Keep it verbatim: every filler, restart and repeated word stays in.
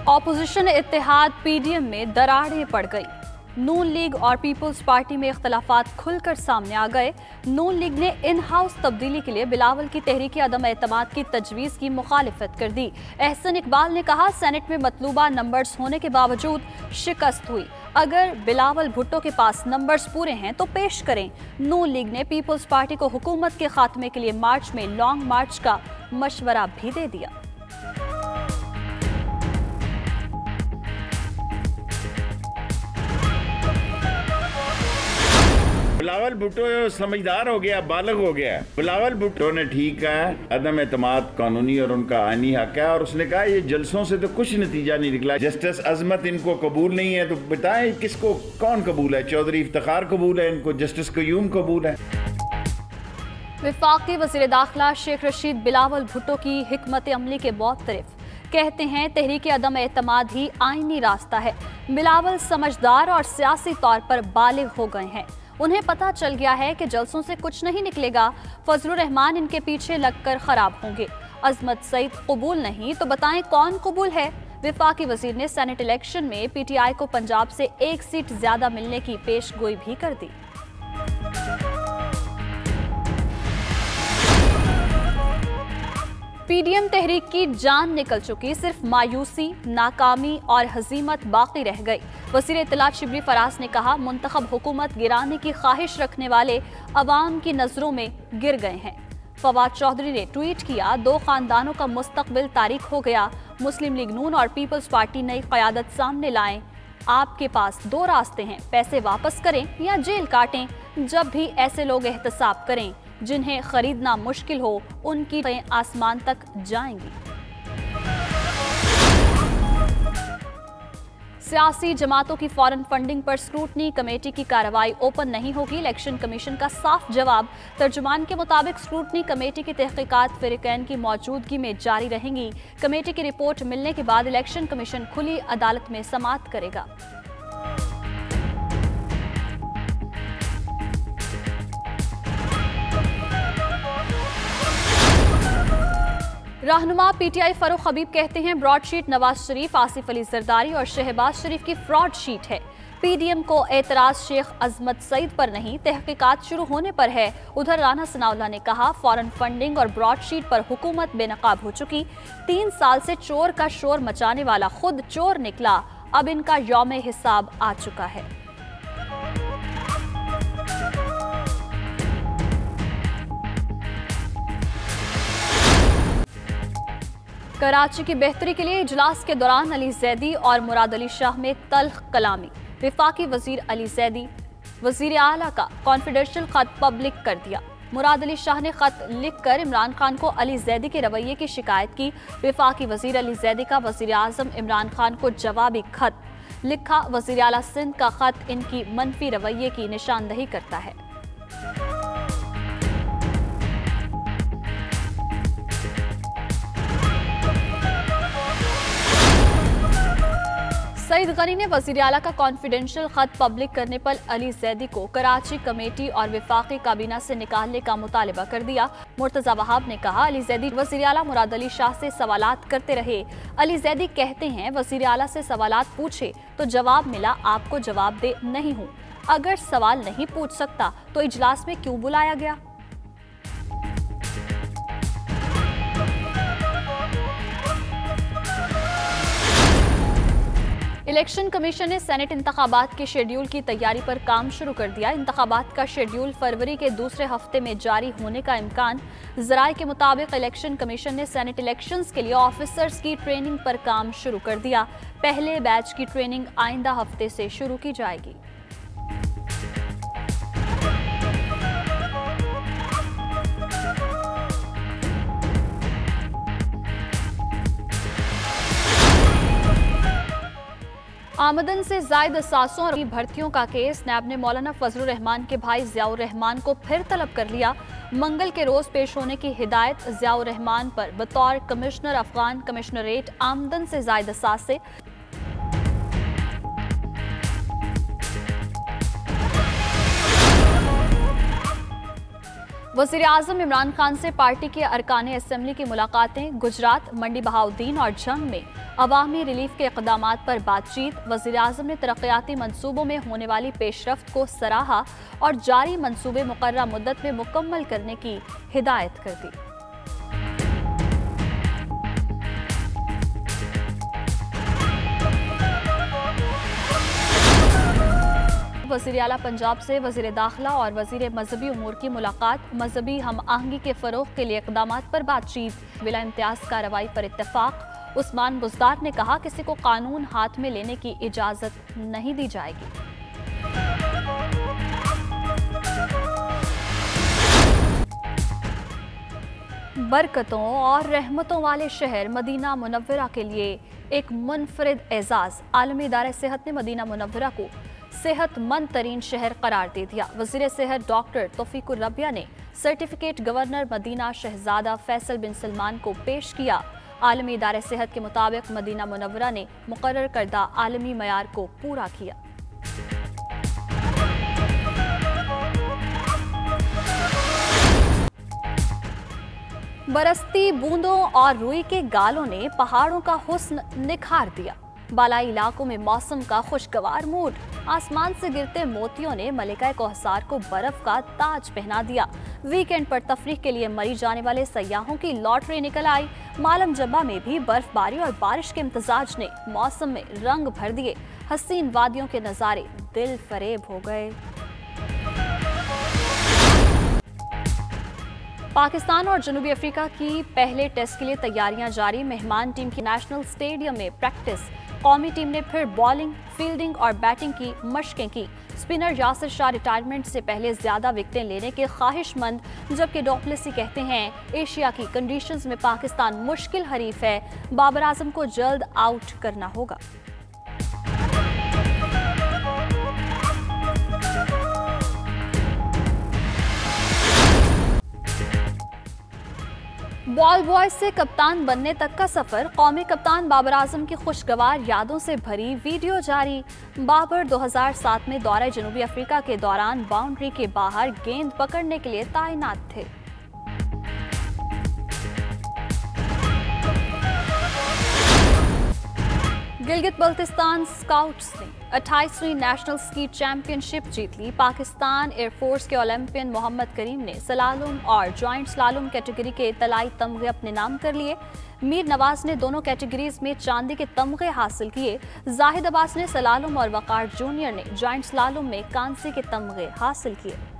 Opposition इत्तेहाद PDM में दरारें पड़ गई। नून लीग और पीपल्स पार्टी में इख्तलाफात खुलकर सामने आ गए। नून लीग ने इन हाउस तब्दीली के लिए बिलावल की तहरीक अदम एतमाद की तजवीज़ की मुखालिफत कर दी। एहसन इकबाल ने कहा, सेनेट में मतलूबा नंबर्स होने के बावजूद शिकस्त हुई। अगर बिलावल भुट्टो के पास नंबर्स पूरे हैं तो पेश करें। नून लीग ने पीपल्स पार्टी को हुकूमत के खात्मे के लिए मार्च में लॉन्ग मार्च का मशवरा भी दे दिया। बिलावल भुट्टो समझदार हो गया, बालग हो गया। बिलावल भुट्टो ने ठीक कहा, अदम एतमाद कानूनी और उनका आईनी हक है, और उसने कहा ये जलसों से तो कुछ नतीजा नहीं निकला। जस्टिस अजमत इनको कबूल नहीं है तो बताएं किसको, कौन कबूल है? चौधरी इफ्तिखार कबूल है, इनको जस्टिस कयूम कबूल है। वफाकी वज़ीर दाखिला शेख रशीद बिलावल भुट्टो की हिकमत अमली के बहुत तारीफ कहते हैं। तहरीक अदम एतमाद ही आईनी रास्ता है। बिलावल समझदार और सियासी तौर पर बालिग हो गए हैं। उन्हें पता चल गया है कि जलसों से कुछ नहीं निकलेगा। फजलुर रहमान इनके पीछे लगकर खराब होंगे। अजमत सईद कबूल नहीं तो बताएं कौन कबूल है? वफाकी वजीर ने सेनेट इलेक्शन में पीटीआई को पंजाब से एक सीट ज्यादा मिलने की पेशगोई भी कर दी। पीडीएम तहरीक की जान निकल चुकी, सिर्फ मायूसी, नाकामी और हजीमत बाकी रह गई। वज़ीर इत्तलात शिबली फराज ने कहा, मुंतखब हुकूमत गिराने की ख्वाहिश रखने वाले अवाम की नजरों में गिर गए हैं। फवाद चौधरी ने ट्वीट किया, दो खानदानों का मुस्तकबिल तारीख हो गया। मुस्लिम लीग नून और पीपल्स पार्टी नई क़यादत सामने लाएं। आपके पास दो रास्ते हैं, पैसे वापस करें या जेल काटें। जब भी ऐसे लोग एहतसाब करें जिन्हें खरीदना मुश्किल हो, उनकी आसमान तक जाएंगी। सियासी जमातों की फॉरेन फंडिंग पर स्क्रूटनी कमेटी की कार्रवाई ओपन नहीं होगी। इलेक्शन कमीशन का साफ जवाब। तर्जुमान के मुताबिक स्क्रूटनी कमेटी की तहकीकात फ़रीक़ैन की मौजूदगी में जारी रहेंगी। कमेटी की रिपोर्ट मिलने के बाद इलेक्शन कमीशन खुली अदालत में समाअत करेगा। रहनुमा पीटीआई फरूख हबीब कहते हैं, ब्रॉडशीट नवाज शरीफ, आसिफ अली जरदारी और शहबाज शरीफ की फ्रॉड शीट है। पीडीएम को एतराज शेख अजमत सईद पर नहीं, तहकीकात शुरू होने पर है। उधर राना सनाउल्लाह ने कहा, फॉरेन फंडिंग और ब्रॉडशीट पर हुकूमत बेनकाब हो चुकी। तीन साल से चोर का शोर मचाने वाला खुद चोर निकला। अब इनका यौम हिसाब आ चुका है। कराची की बेहतरी के लिए इजलास के दौरान अली जैदी और मुराद अली शाह में तल्ख कलामी। वफाकी वजीर अली जैदी वजीर आला का कॉन्फिडेंशियल खत पब्लिक कर दिया। मुराद अली शाह ने खत लिखकर इमरान खान को अली जैदी के रवैये की शिकायत की। वफाकी वजीर अली जैदी का वजीर आजम इमरान खान को जवाबी खत लिखा। वजीर आला सिंध का खत इनकी मनफी रवैये की निशानदही करता है। सईद गनी ने वज़ीर आला का कॉन्फिडेंशियल खत पब्लिक करने पर अली जैदी को कराची कमेटी और वफाकी काबीना से निकालने का मुतालबा कर दिया। मुर्तजा वहाब ने कहा, अली जैदी वज़ीर आला मुराद अली शाह से सवालात करते रहे। अली जैदी कहते हैं, वज़ीर आला से सवालात पूछे तो जवाब मिला, आपको जवाब दे नहीं हूँ। अगर सवाल नहीं पूछ सकता तो इजलास में क्यों बुलाया गया? इलेक्शन कमीशन ने सेनेट इंतखाबात के शेड्यूल की तैयारी पर काम शुरू कर दिया। इंतखाबात का शेड्यूल फरवरी के दूसरे हफ्ते में जारी होने का इम्कान। ज़राए के मुताबिक इलेक्शन कमीशन ने सेनेट इलेक्शंस के लिए ऑफिसर्स की ट्रेनिंग पर काम शुरू कर दिया। पहले बैच की ट्रेनिंग आइंदा हफ्ते से शुरू की जाएगी। आमदन से जायद असासों और भर्तियों का केस। नैब ने मौलाना फजलुर रहमान के भाई ज़ियाउर रहमान को फिर तलब कर लिया। मंगल के रोज पेश होने की हिदायत। ज़ियाउर रहमान पर बतौर कमिश्नर अफगान कमिश्नरेट आमदन से जायद असासे वज़ीर आज़म इमरान खान से पार्टी के अरकान असम्बली की मुलाकातें। गुजरात, मंडी बहाउद्दीन और जंग में अवामी रिलीफ के इक़दामात पर बातचीत। वज़ीर आज़म ने तरक्याती मंसूबों में होने वाली पेशरफ्त को सराहा और जारी मंसूबे मुकर्रर मुद्दत में मुकम्मल करने की हिदायत कर दी। वज़ीर आला पंजाब से वज़ीर दाखिला और वज़ीर मजहबी उमूर की मुलाकात। मजहबी हम आहंगी के फ़रोग़ के लिए इक़दामात पर बातचीत। बिला इम्तियाज़ कार्रवाई पर इत्तफ़ाक़। उस्मान बुज़दार ने कहा, किसी को कानून हाथ में लेने की इजाज़त नहीं दी जाएगी। बरकतों और रहमतों वाले शहर मदीना मुनव्वरा के लिए एक मुनफरिद एजाज़। आलमी इदारे सेहत ने मदीना मुनव्वरा को सेहतमंद तरीन शहर करार दे दिया। वज़ीर सेहत डॉक्टर तौफीकुर रबिया ने सर्टिफिकेट गवर्नर मदीना शहजादा फैसल बिन सलमान को पेश किया। आलमी इदारे सेहत के मुताबिक मदीना मुनव्वरा ने मुकर्रर करदा आलमी मयार को पूरा किया। बरसती बूंदों और रुई के गालों ने पहाड़ों का हुस्न निखार दिया। बालाई इलाकों में मौसम का खुशगवार मूड। आसमान से गिरते मोतियों ने मलिका कोहसार को बर्फ का ताज पहना दिया। वीकेंड पर तफरीह के लिए मरी जाने वाले सयाहों की लॉटरी निकल आई। मालम जब्बा में भी बर्फबारी और बारिश के इम्तजाज ने मौसम में रंग भर दिए। हसीन वादियों के नज़ारे दिल फरेब हो गए। पाकिस्तान और जनूबी अफ्रीका की पहले टेस्ट के लिए तैयारियां जारी। मेहमान टीम की नेशनल स्टेडियम में प्रैक्टिस। कौमी टीम ने फिर बॉलिंग, फील्डिंग और बैटिंग की मशकें की। स्पिनर यासिर शाह रिटायरमेंट से पहले ज्यादा विकेटें लेने के ख्वाहिशमंद, जबकि डुप्लेसी कहते हैं एशिया की कंडीशंस में पाकिस्तान मुश्किल हरीफ है। बाबर आजम को जल्द आउट करना होगा। बॉल बॉय से कप्तान बनने तक का सफर। कौमी कप्तान बाबर आजम की खुशगवार यादों से भरी वीडियो जारी। बाबर दो हज़ार सात में दौरे जनूबी अफ्रीका के दौरान बाउंड्री के बाहर गेंद पकड़ने के लिए तैनात थे। गिलगित बल्तिस्तान स्काउट्स ने अट्ठाईसवीं नेशनल स्की चैंपियनशिप जीत ली। पाकिस्तान एयरफोर्स के ओलंपियन मोहम्मद करीम ने सलालम और जॉइंट स्लालम कैटेगरी के तलाई तमगे अपने नाम कर लिए। मीर नवाज ने दोनों कैटेगरीज में चांदी के तमगे हासिल किए। जाहिद अब्बास ने सलालम और वकार जूनियर ने जॉइंट स्लालम में कांसे के तमगे हासिल किए।